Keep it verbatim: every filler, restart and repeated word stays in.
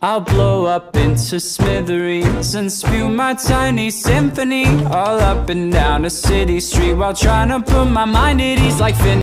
I'll blow up into smithereens and spew my tiny symphony all up and down a city street while trying to put my mind at ease like Finn